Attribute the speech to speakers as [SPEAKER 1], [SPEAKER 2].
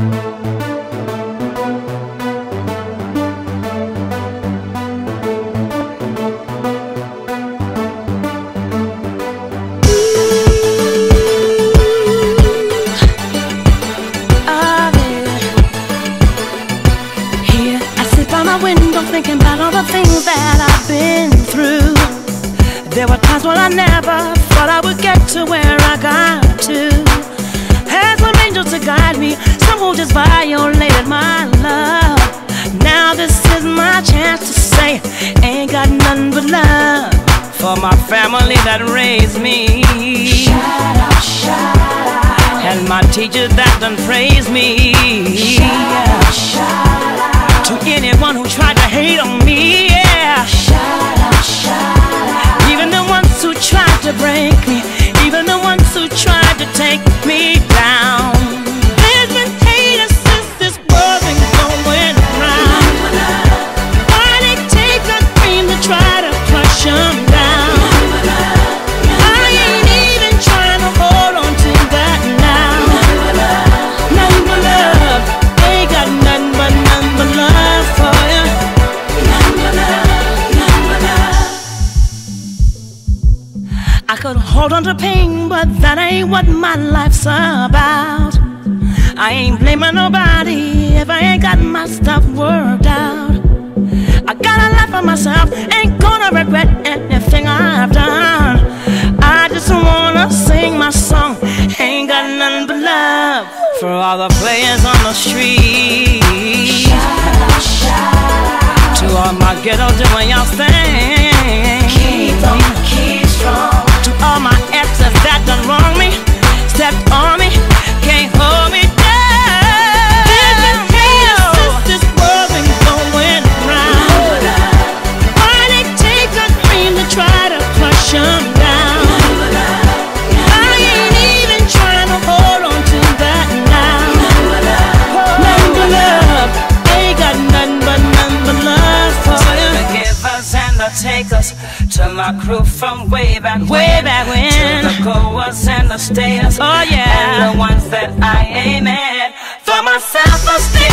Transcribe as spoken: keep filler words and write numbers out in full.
[SPEAKER 1] Thinking about all the things that I've been through. There were times when I never thought I would get to where I got to. Had some angels to guide me, some who just violated my love. Now this is my chance to say, ain't got nothing but love for my family that raised me. Shout out, shout out. And my teachers that done praised me. Shout out, shout out. To anyone who tried to hate on me, yeah. Shout out, shout out. Even the ones who tried to break me, even the ones who tried to take me down. There's been haters since this world been going around. Why they take a dream to try to crush them down? I ain't even trying to hold on to that now. Nothing but love, ain't got nothing but nothing but love. I could hold on to pain, but that ain't what my life's about. I ain't blaming nobody if I ain't got my stuff worked out. I got a life for myself, ain't gonna regret anything I've done. I just wanna sing my song, ain't got nothing but love for all the players on the street. Shout out, shout out. To all my ghetto doing y'all thing. Keep on, keep strong. To all my exes that done wrong me, stepped on me, can't hold me down. There's been haters since this world been going round. Why they take a dream to try to crush them down? I ain't even trying to hold on to that now. Nothing but love, ain't got nothing but nothing but love for you. The givers and the takers, to my crew from way back when, way back when, to the goers and the stayers, oh yeah, and the ones that I aim at. For myself, I stay